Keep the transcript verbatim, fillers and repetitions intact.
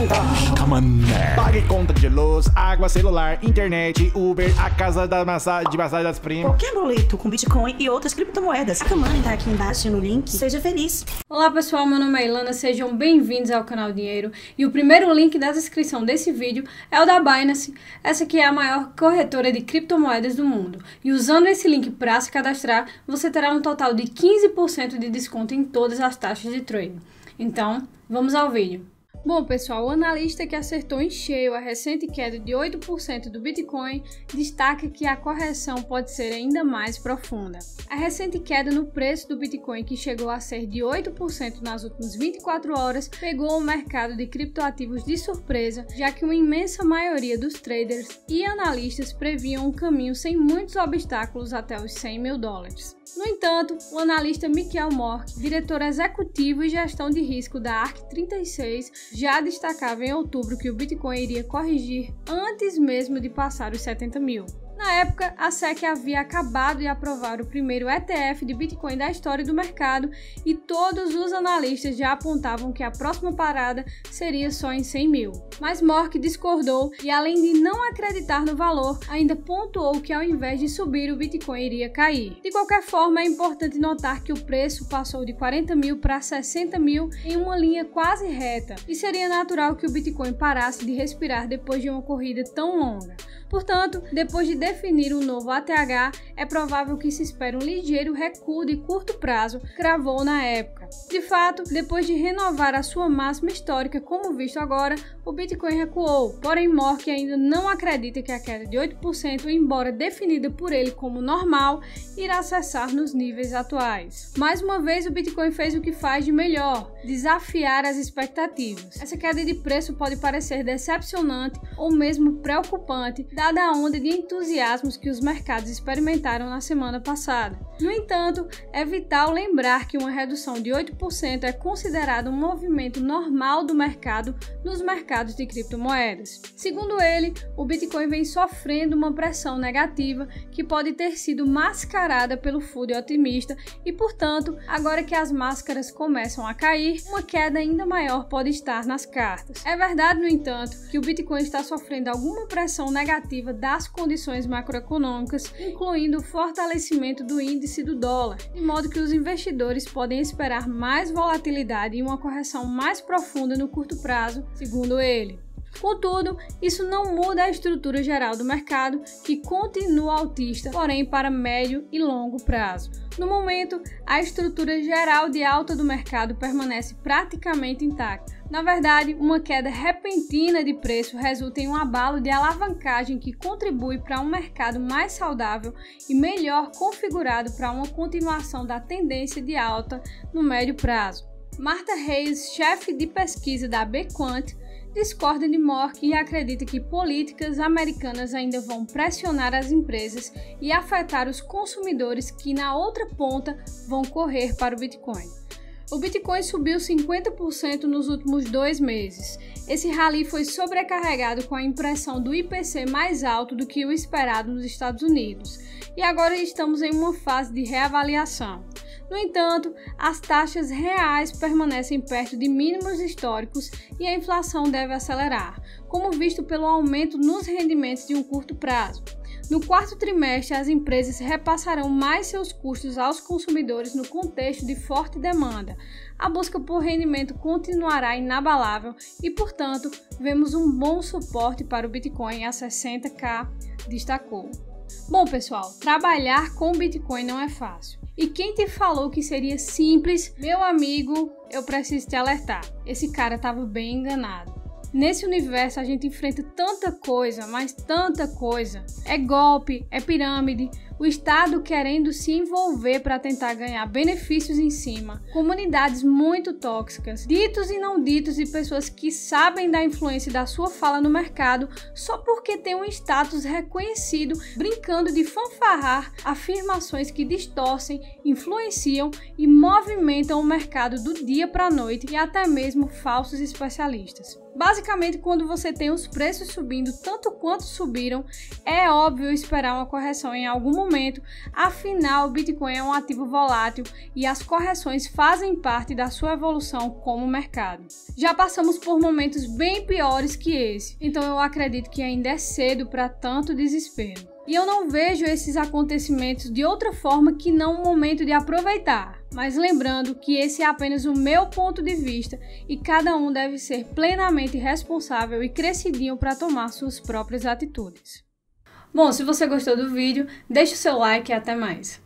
Come on, man. Pague conta de luz, água, celular, internet, Uber, a casa da massa, de massagem das primas. Qualquer boleto com Bitcoin e outras criptomoedas. A Money tá aqui embaixo no link. Seja feliz. Olá pessoal, meu nome é Ilana, sejam bem-vindos ao canal Dinheiro. E o primeiro link da descrição desse vídeo é o da Binance. Essa aqui é a maior corretora de criptomoedas do mundo. E usando esse link para se cadastrar, você terá um total de quinze por cento de desconto em todas as taxas de trade. Então, vamos ao vídeo. Bom pessoal, o analista que acertou em cheio a recente queda de oito por cento do Bitcoin destaca que a correção pode ser ainda mais profunda. A recente queda no preço do Bitcoin, que chegou a ser de oito por cento nas últimas vinte e quatro horas, pegou o mercado de criptoativos de surpresa, já que uma imensa maioria dos traders e analistas previam um caminho sem muitos obstáculos até os cem mil dólares. No entanto, o analista Michael Mork, diretor executivo e gestão de risco da A R C trinta e seis, já destacava em outubro que o Bitcoin iria corrigir antes mesmo de passar os setenta mil. Na época, a S E C havia acabado de aprovar o primeiro E T F de Bitcoin da história do mercado e todos os analistas já apontavam que a próxima parada seria só em cem mil. Mas Mork discordou e, além de não acreditar no valor, ainda pontuou que ao invés de subir, o Bitcoin iria cair. De qualquer forma, é importante notar que o preço passou de quarenta mil para sessenta mil em uma linha quase reta, e seria natural que o Bitcoin parasse de respirar depois de uma corrida tão longa. Portanto, depois de definir um novo A T H, é provável que se espere um ligeiro recuo de curto prazo, cravou na época. De fato, depois de renovar a sua máxima histórica como visto agora, o Bitcoin recuou, porém Mork ainda não acredita que a queda de oito por cento, embora definida por ele como normal, irá cessar nos níveis atuais. Mais uma vez, o Bitcoin fez o que faz de melhor, desafiar as expectativas. Essa queda de preço pode parecer decepcionante ou mesmo preocupante, dada a onda de entusiasmos que os mercados experimentaram na semana passada. No entanto, é vital lembrar que uma redução de oito por cento é considerado um movimento normal do mercado nos mercados de criptomoedas. Segundo ele, o Bitcoin vem sofrendo uma pressão negativa que pode ter sido mascarada pelo F U D otimista e, portanto, agora que as máscaras começam a cair, uma queda ainda maior pode estar nas cartas. É verdade, no entanto, que o Bitcoin está sofrendo alguma pressão negativa das condições macroeconômicas, incluindo o fortalecimento do índice do dólar, de modo que os investidores podem esperar mais volatilidade e uma correção mais profunda no curto prazo, segundo ele. Contudo, isso não muda a estrutura geral do mercado, que continua altista, porém para médio e longo prazo. No momento, a estrutura geral de alta do mercado permanece praticamente intacta. Na verdade, uma queda repentina de preço resulta em um abalo de alavancagem que contribui para um mercado mais saudável e melhor configurado para uma continuação da tendência de alta no médio prazo. Martha Hayes, chefe de pesquisa da BQuant, discorda de Mork e acredita que políticas americanas ainda vão pressionar as empresas e afetar os consumidores que, na outra ponta, vão correr para o Bitcoin. O Bitcoin subiu cinquenta por cento nos últimos dois meses. Esse rally foi sobrecarregado com a impressão do I P C mais alto do que o esperado nos Estados Unidos, e agora estamos em uma fase de reavaliação. No entanto, as taxas reais permanecem perto de mínimos históricos e a inflação deve acelerar, como visto pelo aumento nos rendimentos de um curto prazo. No quarto trimestre, as empresas repassarão mais seus custos aos consumidores no contexto de forte demanda. A busca por rendimento continuará inabalável e, portanto, vemos um bom suporte para o Bitcoin a sessenta mil, destacou. Bom, pessoal, trabalhar com Bitcoin não é fácil. E quem te falou que seria simples, meu amigo, eu preciso te alertar. Esse cara estava bem enganado. Nesse universo a gente enfrenta tanta coisa, mas tanta coisa. É golpe, é pirâmide, o Estado querendo se envolver para tentar ganhar benefícios em cima, comunidades muito tóxicas, ditos e não ditos e pessoas que sabem da influência da sua fala no mercado só porque tem um status reconhecido, brincando de fanfarrar afirmações que distorcem, influenciam e movimentam o mercado do dia para a noite e até mesmo falsos especialistas. Basicamente, quando você tem os preços subindo tanto quanto subiram, é óbvio esperar uma correção em algum momento momento, afinal o Bitcoin é um ativo volátil e as correções fazem parte da sua evolução como mercado. Já passamos por momentos bem piores que esse, então eu acredito que ainda é cedo para tanto desespero. E eu não vejo esses acontecimentos de outra forma que não um momento de aproveitar, mas lembrando que esse é apenas o meu ponto de vista e cada um deve ser plenamente responsável e crescidinho para tomar suas próprias atitudes. Bom, se você gostou do vídeo, deixe o seu like e até mais.